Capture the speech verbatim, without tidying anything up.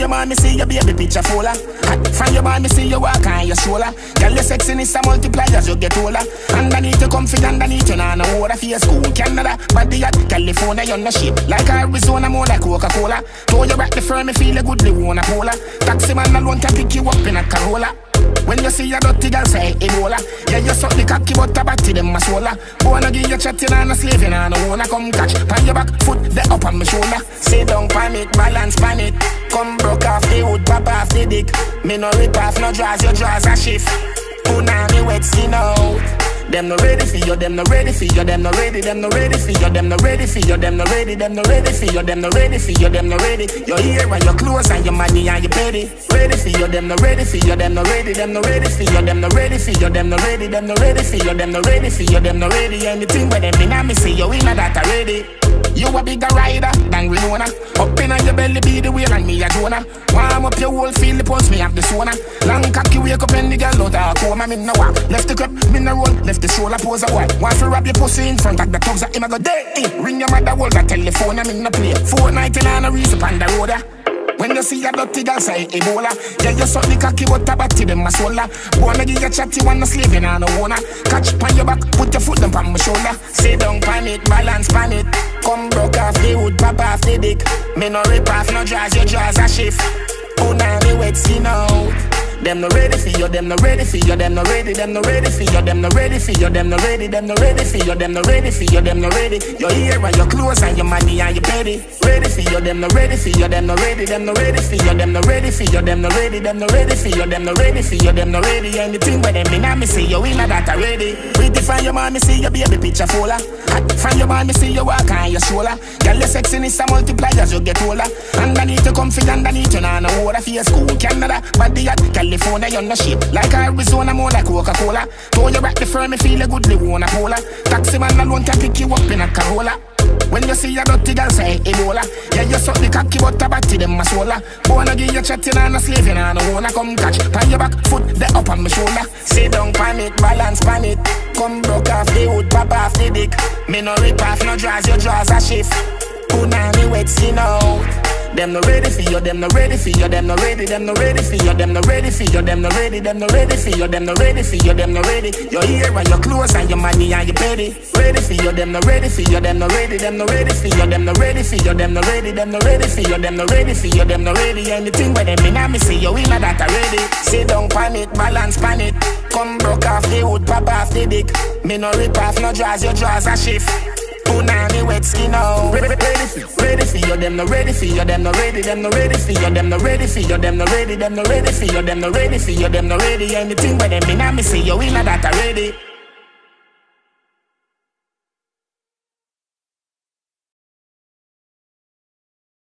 your man, me see your baby picture fuller. From your man, me see you walk on your shoulder. Girl, your sexiness a multiply as you get older. Underneath you comfy, underneath you nah no water. For your school, Canada, body at California, you're no shit. Like Arizona, more like Coca Cola. Throw you back the firm, me feel a goodly wanna polar. Taxi man alone can pick you up in a Carolla. When you see a dirty girl say ebola, yeah you suck the cocky but a batty them a swolla. Wanna give you chatting and a slaving and I wanna come catch. Pan your back foot, the up on my shoulder. Sit down pan it, balance pan it. Come broke off the wood, pop off the dick. Me no rip off, no draws, your draws a shift. Punani wet skin out. Them no ready for you, them no ready for you, them no ready, them no ready for you, them no ready for you, them no ready, them no ready for you, them no ready for you, them no ready. Your ear and your clothes and your money and your petty. Ready for you, them no ready for you, them no ready, them no ready for you, them no ready for you, them no ready, them no ready for you, them no ready for you, them no ready. Anything but them in a me see you in a that already. You a bigger rider than Winona. Up in on your belly be the wheel and me a Jonah. Warm up your whole feel the pulse, me have the sauna. Long cocky wake up and the girl out of coma. Me no walk, left the cup, me no roll. Left the shoulder pose a while. Want to wrap your pussy in front of the thugs. Him a go day in. Ring your mother, hold the telephone. I'm in the play. Fortnite and a reason on the road. When you see a dirty girl say ebola, yeah you suck the cocky but a batty them a swolla. Wanna give you chatty, wanna slaving and no wanna. Catch pan your back, put your foot down on my shoulder. Sit down pan it, balance pan it. Come broke off the wood, pop off the dick. Me no rip off, no draws, your draws a shift. Punani wet skin out. Them no ready for you, them no ready for you, them no ready, them no ready for you, them no ready for you, them no ready, them no ready for you, them no ready for you, them no ready. Your ear and your clothes and your money and your petty. Ready for you, them no ready for you, them no ready, them no ready for you, them no ready for you, them no ready, them no ready for you, them no ready for you, them no ready. Anything but them in a me see you in a that already. Pretty from your man, me see your baby picture fuller. From your man, me see you walk on your shoulder. Girl, your sexiness a multiply as you get older. Underneath you comfy, underneath you nah no water. For your school, Canada, body at California, you're no shit. Like Arizona, more like Coca Cola. Throw you back the firm, me feel a goodly wanna polar. Taxi man alone can pick you up in a Carolla. When you see a dirty girl say ebola, yeah you suck the cocky but a batty them a swolla. Wanna give you chatting and a slaving and I wanna come catch. Pan your back foot, the up on my shoulder. Sit down pan it, balance pan it. Come broke off the wood, pop off the dick. Me no rip off, no draws, your draws a shift. Punani wet skin out. Them no ready for you, them no ready for you, them no ready, them no ready for you, them no ready for you, them no ready, them no ready for you, them no ready for you, them no ready. Your ear and your clothes and your money and your petty. Ready for you, them no ready for you, them no ready, them no ready for you, them no ready for you, them no ready, them no ready for you, them no ready for you, them no ready. Anything but them in a me see you in a that already. Sit down pan it, balance pan it. Come broke off the wood, pop off the dick. Me no rip off, no draws, your draws a shift. Punani wet skin out. Ready for you, ready for you, them no ready for you, them no ready, them no ready for you, them no ready for you, them no ready, them no ready for you, them no ready for you, them no ready. Anything but them in a me see you in a that already.